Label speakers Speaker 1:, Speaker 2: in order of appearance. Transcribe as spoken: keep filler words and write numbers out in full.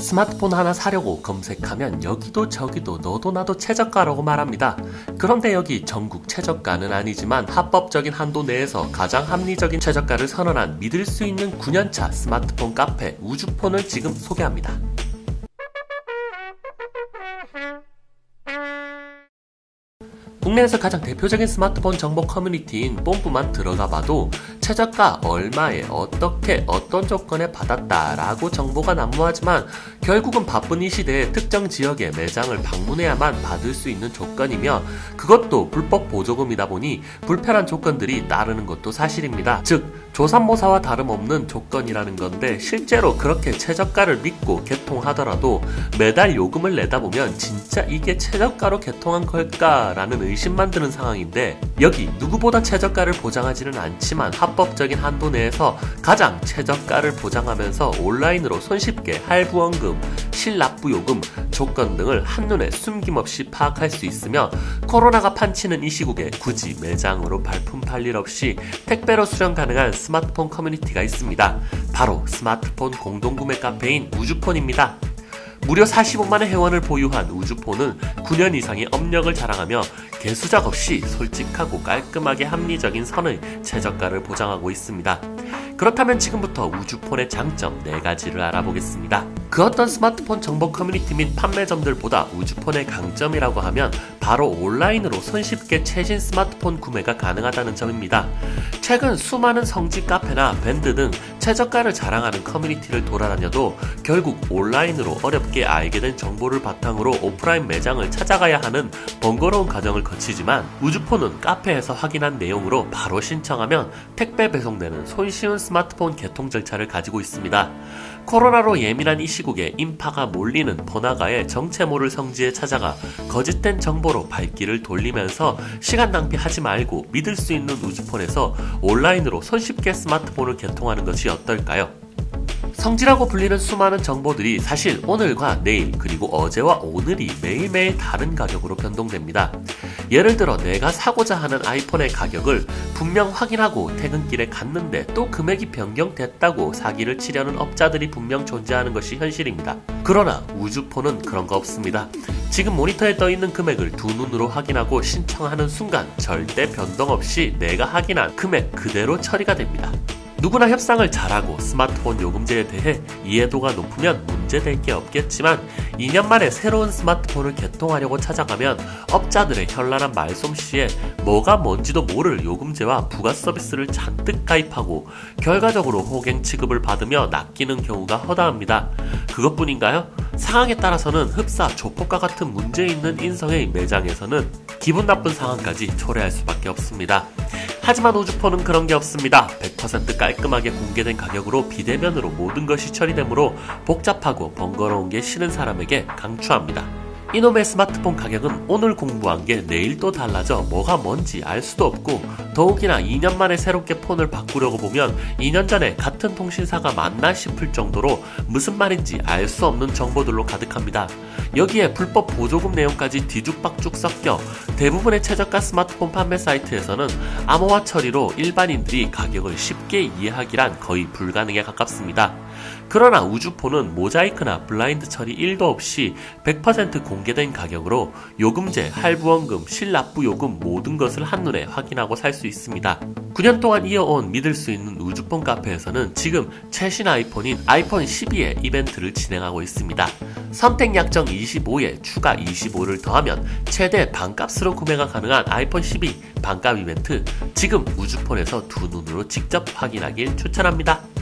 Speaker 1: 스마트폰 하나 사려고 검색하면 여기도 저기도 너도 나도 최저가라고 말합니다. 그런데 여기 전국 최저가는 아니지만 합법적인 한도 내에서 가장 합리적인 최저가를 선언한 믿을 수 있는 구 년차 스마트폰 카페 우주폰을 지금 소개합니다. 국내에서 가장 대표적인 스마트폰 정보 커뮤니티인 뽐뿌만 들어가봐도 최저가 얼마에 어떻게 어떤 조건에 받았다라고 정보가 난무하지만 결국은 바쁜 이 시대에 특정 지역의 매장을 방문해야만 받을 수 있는 조건이며 그것도 불법 보조금이다 보니 불편한 조건들이 따르는 것도 사실입니다. 즉 조삼모사와 다름없는 조건이라는 건데 실제로 그렇게 최저가를 믿고 개통하더라도 매달 요금을 내다 보면 진짜 이게 최저가로 개통한 걸까라는 의심만 드는 상황인데 여기 누구보다 최저가를 보장하지는 않지만 합법적인 한도 내에서 가장 최저가를 보장하면서 온라인으로 손쉽게 할부원금, 실납부요금, 조건 등을 한눈에 숨김없이 파악할 수 있으며 코로나가 판치는 이 시국에 굳이 매장으로 발품 팔 일 없이 택배로 수령 가능한 스마트폰 커뮤니티가 있습니다. 바로 스마트폰 공동구매 카페인 우주폰입니다. 무려 사십오만의 회원을 보유한 우주폰은 구 년 이상의 업력을 자랑하며 개수작 없이 솔직하고 깔끔하게 합리적인 선의 최저가를 보장하고 있습니다. 그렇다면 지금부터 우주폰의 장점 네 가지를 알아보겠습니다. 그 어떤 스마트폰 정보 커뮤니티 및 판매점들보다 우주폰의 강점이라고 하면 바로 온라인으로 손쉽게 최신 스마트폰 구매가 가능하다는 점입니다. 최근 수많은 성지 카페나 밴드 등 최저가를 자랑하는 커뮤니티를 돌아다녀도 결국 온라인으로 어렵게 알게 된 정보를 바탕으로 오프라인 매장을 찾아가야 하는 번거로운 과정을 거치지만 우주폰은 카페에서 확인한 내용으로 바로 신청하면 택배 배송되는 손쉬운 스마트폰 개통 절차를 가지고 있습니다. 코로나로 예민한 이 시국에 인파가 몰리는 번화가의 정체 모를 성지에 찾아가 거짓된 정보로 발길을 돌리면서 시간 낭비하지 말고 믿을 수 있는 우주폰에서 온라인으로 손쉽게 스마트폰을 개통하는 것이 어떨까요? 성지라고 불리는 수많은 정보들이 사실 오늘과 내일 그리고 어제와 오늘이 매일매일 다른 가격으로 변동됩니다. 예를 들어 내가 사고자 하는 아이폰의 가격을 분명 확인하고 퇴근길에 갔는데 또 금액이 변경됐다고 사기를 치려는 업자들이 분명 존재하는 것이 현실입니다. 그러나 우주폰은 그런 거 없습니다. 지금 모니터에 떠있는 금액을 두 눈으로 확인하고 신청하는 순간 절대 변동 없이 내가 확인한 금액 그대로 처리가 됩니다. 누구나 협상을 잘하고 스마트폰 요금제에 대해 이해도가 높으면 문제될 게 없겠지만 이 년 만에 새로운 스마트폰을 개통하려고 찾아가면 업자들의 현란한 말솜씨에 뭐가 뭔지도 모를 요금제와 부가 서비스를 잔뜩 가입하고 결과적으로 호갱 취급을 받으며 낚이는 경우가 허다합니다. 그것뿐인가요? 상황에 따라서는 흡사, 조폭과 같은 문제 있는 인성의 매장에서는 기분 나쁜 상황까지 초래할 수밖에 없습니다. 하지만 우주폰은 그런 게 없습니다. 백 퍼센트 깔끔하게 공개된 가격으로 비대면으로 모든 것이 처리되므로 복잡하고 번거로운 게 싫은 사람에게 강추합니다. 이놈의 스마트폰 가격은 오늘 공부한 게 내일 또 달라져 뭐가 뭔지 알 수도 없고 더욱이나 이 년 만에 새롭게 폰을 바꾸려고 보면 이 년 전에 같은 통신사가 맞나 싶을 정도로 무슨 말인지 알 수 없는 정보들로 가득합니다. 여기에 불법 보조금 내용까지 뒤죽박죽 섞여 대부분의 최저가 스마트폰 판매 사이트에서는 암호화 처리로 일반인들이 가격을 쉽게 이해하기란 거의 불가능에 가깝습니다. 그러나 우주폰은 모자이크나 블라인드 처리 일도 없이 백 퍼센트 공개된 가격으로 요금제, 할부원금, 실납부요금 모든 것을 한눈에 확인하고 살 수 있습니다. 구 년 동안 이어온 믿을 수 있는 우주폰 카페에서는 지금 최신 아이폰인 아이폰 십이의 이벤트를 진행하고 있습니다. 선택 약정 이십오에 추가 이십오를 더하면 최대 반값으로 구매가 가능한 아이폰 십이 반값 이벤트 지금 우주폰에서 두 눈으로 직접 확인하길 추천합니다.